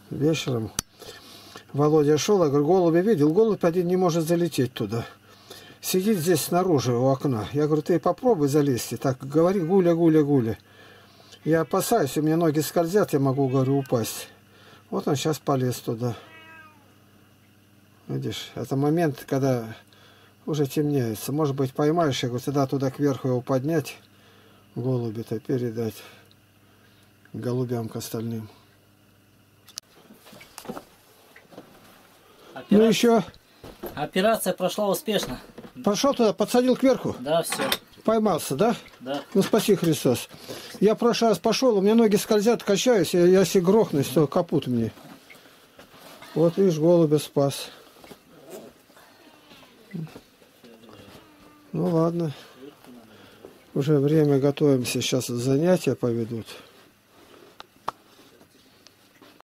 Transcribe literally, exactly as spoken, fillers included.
вечером. Володя шел, я говорю, голубя видел, голубь один не может залететь туда. Сидит здесь снаружи у окна. Я говорю, ты попробуй залезть. И так говори, гуля, гуля, гуля. Я опасаюсь, у меня ноги скользят, я могу, говорю, упасть. Вот он сейчас полез туда. Видишь, это момент, когда уже темняется. Может быть, поймаешь, я говорю, тогда туда кверху его поднять, голуби-то передать голубям к остальным. Операция, ну еще... Операция прошла успешно. Пошел туда, подсадил кверху? Да, все. Поймался, да? Да. Ну, спаси Христос. Я в прошлый раз пошел, у меня ноги скользят, качаюсь, я, я если грохнусь, то капут мне. Вот, видишь, голубя спас. Ну, ладно. Уже время, готовимся, сейчас занятия поведут.